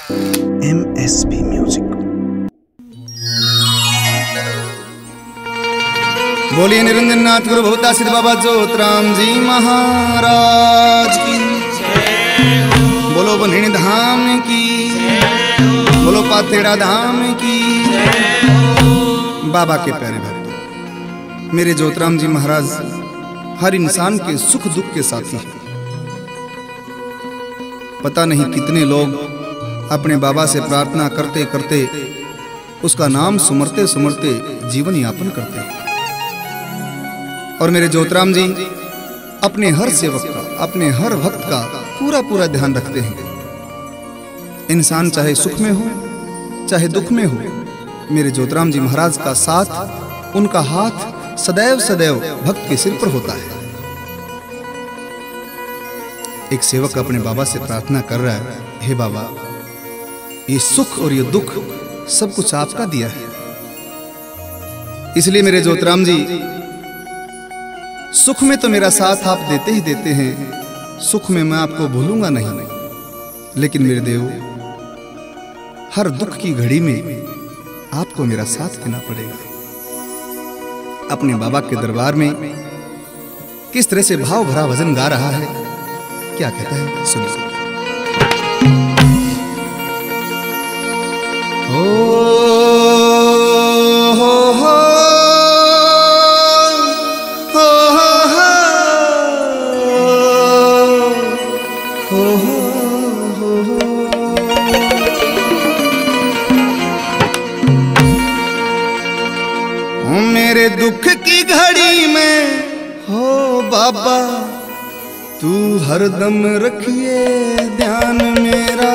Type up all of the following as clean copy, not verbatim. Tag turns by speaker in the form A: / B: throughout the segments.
A: MSP music.
B: बोलिए निरंजन नाथ गुरु भवता सिद्ध बाबा जोतराम जी महाराज की। बोलो बन्हिणी धाम की, बोलो पातेड़ा धाम की। बाबा के प्यारे भक्त मेरे जोतराम जी महाराज हर इंसान के सुख दुख के साथी हैं। पता नहीं कितने लोग अपने बाबा से प्रार्थना करते करते उसका नाम सुमरते सुमरते जीवन यापन करते हैं। और मेरे जोतराम जी अपने हर सेवक का, अपने हर भक्त का पूरा पूरा ध्यान रखते हैं। इंसान चाहे सुख में हो चाहे दुख में हो, मेरे जोतराम जी महाराज का साथ, उनका हाथ सदैव सदैव भक्त के सिर पर होता है। एक सेवक अपने बाबा से प्रार्थना कर रहा है, हे बाबा, ये सुख और ये दुख सब कुछ आपका दिया है, इसलिए मेरे जोतराम जी सुख में तो मेरा साथ आप देते ही देते हैं, सुख में मैं आपको भूलूंगा नहीं। लेकिन मेरे देव, हर दुख की घड़ी में आपको मेरा साथ देना पड़ेगा। अपने बाबा के दरबार में किस तरह से भाव भरा भजन गा रहा है, क्या कहता है सुनिए। मेरे दुख की घड़ी में हो बाबा, तू हरदम रखिए ध्यान मेरा।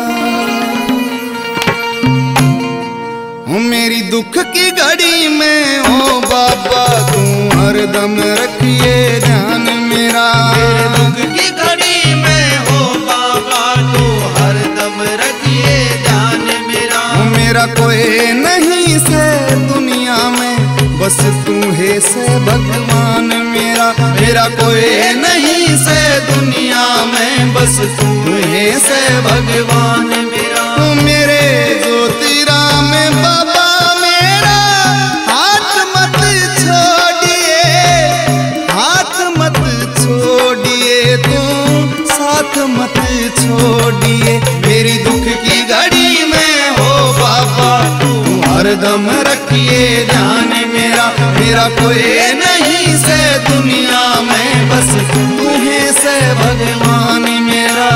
B: मेरी दुख की घड़ी में हो बाबा, तू हरदम रखिए ध्यान मेरा।
C: दुख की घड़ी में हो बाबा, तू हरदम रखिए ध्यान मेरा।
B: मेरा कोई नहीं से दुनिया में, बस तू है से भगवान मेरा। मेरा कोई नहीं से दुनिया में, बस तू है से भगवान मेरा। मेरे ज्योतिराम बाबा मेरा हाथ मत छोड़िए, हाथ मत छोड़िए, तू साथ मत छोड़िए। मेरी दुख की घड़ी में हो बाबा, तू हरदम रखिए ध्यान मेरा। मेरा कोई नहीं से दुनिया में, बस तू है से भगवान मेरा।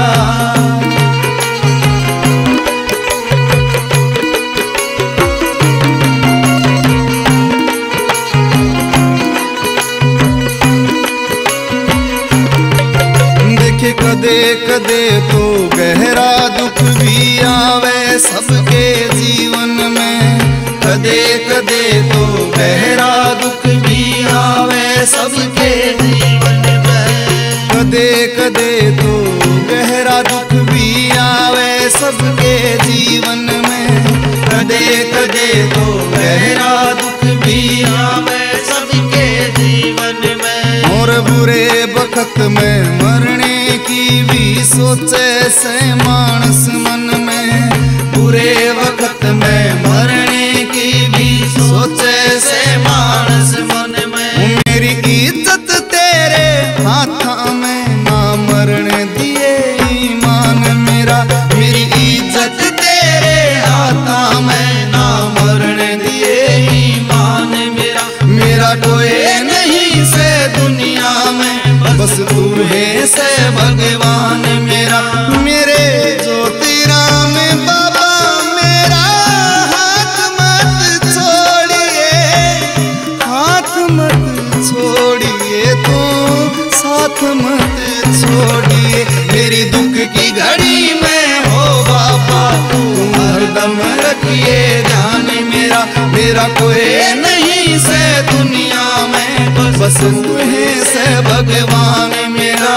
B: देखे कदे कदे तो गहरा दुख भी आवे सबके जीवन में। कदे कदे तो गहरा दुख भी आवे सबके जीवन में। कदे कदे तो गहरा दुख भी आवे सबके जीवन में। कदे कदे तो गहरा दुख भी आवे सबके जीवन में। और बुरे वक्त में मरने की भी सोचे से मानस मन में। बुरे वक्त में मरने की भी सोचे से मानस मन में। मेरी इज्जत तेरे हाथ में, ना मरने दिए ईमान मेरा। मेरी इज्जत तेरे हाथ में, ना मरने दिए ईमान मेरा। मेरा कोई नहीं से दुनिया में, बस तू है से भगवान मेरा। मेरे ज्योतिराम बाबा मेरा हाथ मत छोड़िए, हाथ मत छोड़िए, तू साथ मत छोड़िए। मेरी दुख की घड़ी में हो बाबा, तू हरदम रखिए ध्यान मेरा। मेरा कोई नहीं से दुनिया में, बस तू है से भगवान मेरा।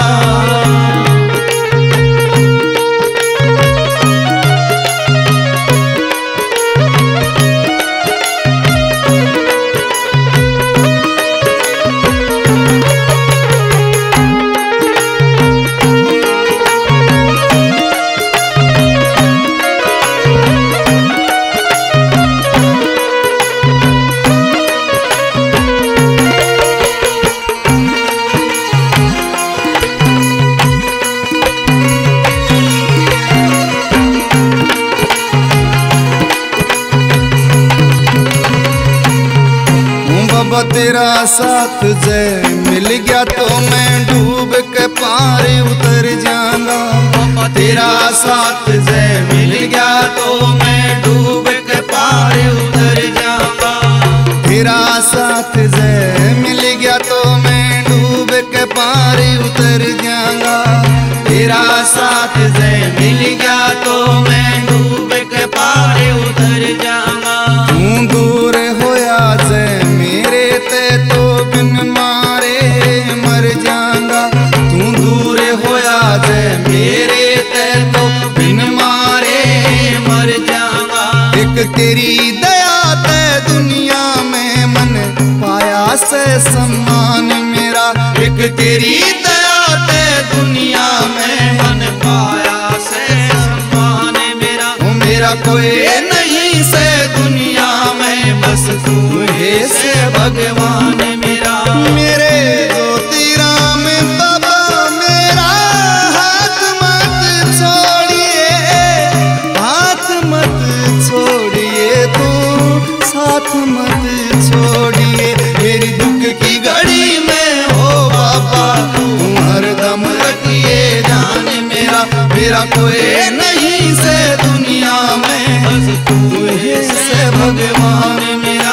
B: तेरा साथ जय मिल गया तो मैं डूब के पार उतर जाऊंगा।
C: तेरा साथ जय मिल गया तो मैं डूब के पार उतर जाऊंगा।
B: तेरा साथ जय मिल गया तो मैं डूब के पार उतर जाऊंगा।
C: तेरा साथ जय मिल गया तो मैं डूब के पार उतर जाऊंगा।
B: तू दूर होया जय मेरे ते तो बिन मारे मर जाऊंगा।
C: तू दूर होया जय मेरे ते तो बिन मारे मर जाऊंगा।
B: एक तेरी दया ते दुनिया में मन पाया से सम्मान मेरा।
C: एक तेरी दया ते दुनिया में मन पाया से सम्मान मेरा। मेरा कोई नहीं से दुनिया में बस तू है से भगवान मेरा।
B: मेरे ज्योति राम बाबा मेरा हाथ मत छोड़िए, हाथ मत छोड़िए, तू साथ मत छोड़िए। मेरी दुख की घड़ी में हो बाबा तू हरदम रखिए जान मेरा। मेरा कोई नहीं से दुनिया में बस तू है से भगवान मेरा।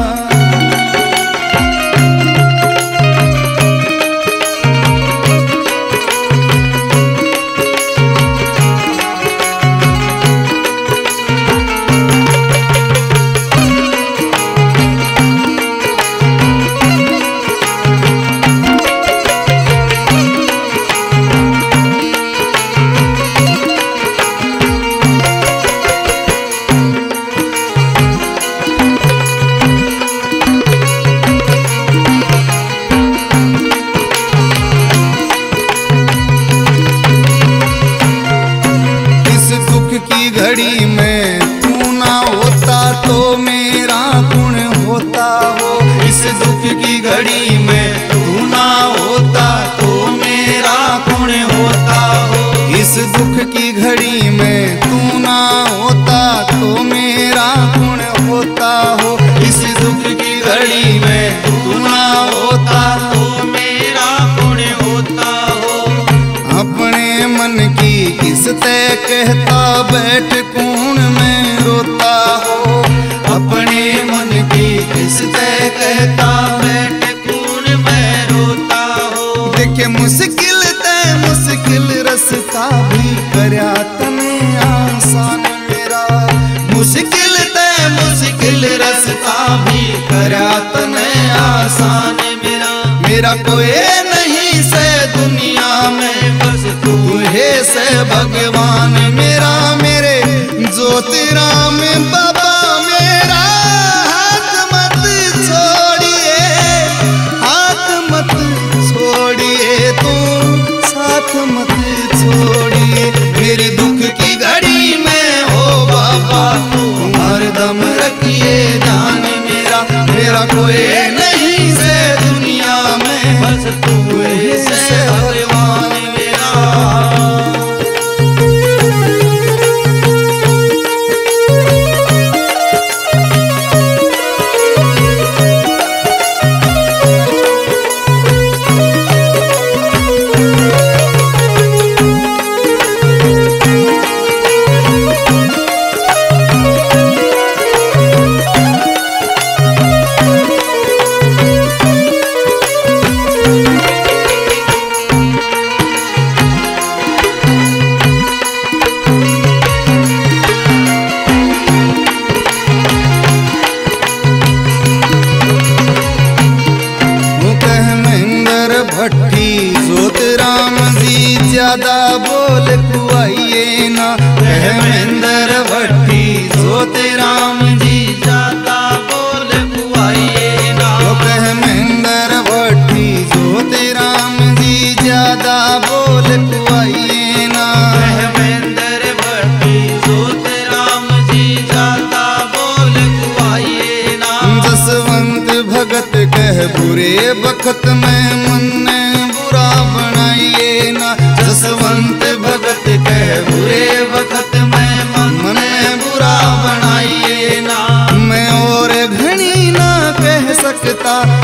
B: घड़ी में तू ना होता तो मेरा गुण होता हो।
C: इस दुख की घड़ी में तू ना होता तो मेरा गुण होता हो।
B: इस दुख की घड़ी में तू ना होता तो मेरा गुण होता हो।
C: इस दुख की घड़ी में तू ना होता तो मेरा गुण होता हो।
B: अपने मन की किसते कहता बैठ कौन में रोता हो।
C: अपने मन की किसते कहता बैठ कौन में रोता हो।
B: देखे मुश्किल ते मुश्किल रास्ता भी करया तने आसान मेरा।
C: मुश्किल ते मुश्किल रास्ता भी करया तने आसान मेरा। मेरा कोई नहीं से दुनिया में बस तू है से भगवान मेरा। मेरे
B: ज्योति राम बाबा मेरा हाथ मत छोड़िए, हाथ मत छोड़िए, तू साथ मत छोड़िए।
C: मेरी दुख की घड़ी में हो बाबा तू हरदम रखिए जान मेरा। मेरा कोई नहीं से दुनिया में बस तू है से भगवान मेरा।
B: ज्यादा बोल कुआइए ना।
C: महेंद्र भट्टी ज्योति राम जी ज्यादा बोल कुआइए ना।
B: महेंद्र भट्टी ज्योति राम जी ज्यादा बोल कुआइए ना।
C: महेंद्र भट्टी ज्योति राम जी ज्यादा बोल कुआइए ना।
B: जसवंत भगत कह बुरे बखत में मन बुरा बनाइए ना। जसवंत भगत कह बुरे वक्त में मन बुरा बनाइए ना। मैं और घनी ना कह सकता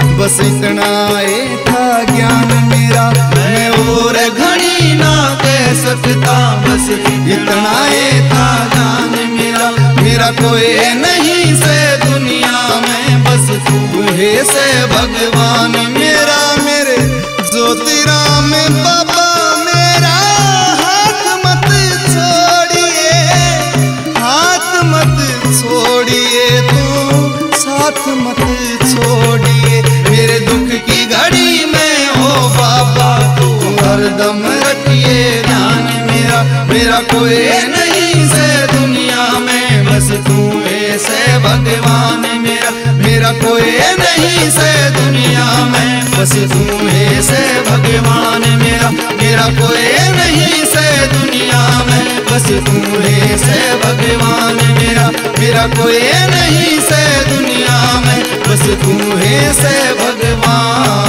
C: बस इतना था जान मेरा।
B: मेरा कोई नहीं से दुनिया में, बस तू है से भगवान मेरा। मेरे ज्योतिराम बाबा मेरा हाथ मत छोड़िए, हाथ मत छोड़िए, तू साथ मत छोड़िए। मेरे दुख की घड़ी में हो बाबा तू हरदम रखिए ध्यान मेरा। मेरा कोई नहीं से दुनिया में, बस तू ऐसे भगवान मेरा। मेरा कोई नहीं से दुनिया में, बस तू ऐसे भगवान मेरा। मेरा कोई नहीं से दुनिया में, बस तू ऐसे भगवान मेरा। मेरा कोई नहीं से दुनिया में, बस तू ऐसे भगवान।